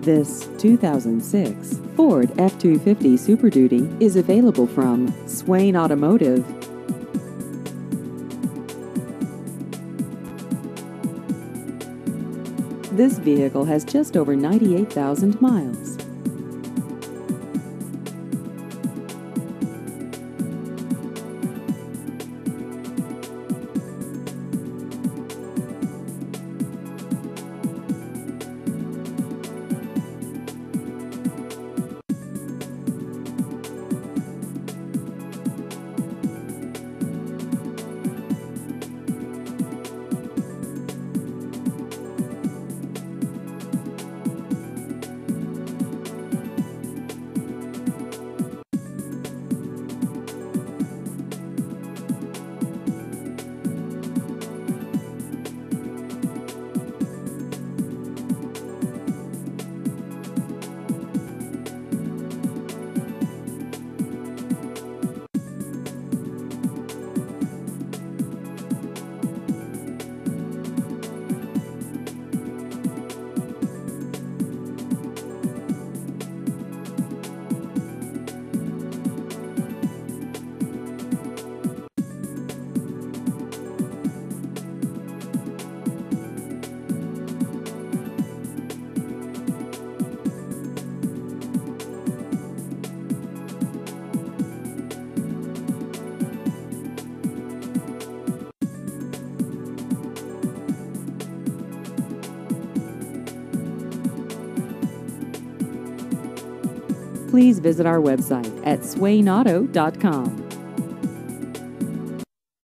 This 2006 Ford F-250 Super Duty is available from Swain Automotive. This vehicle has just over 98,000 miles. Please visit our website at swainauto.com.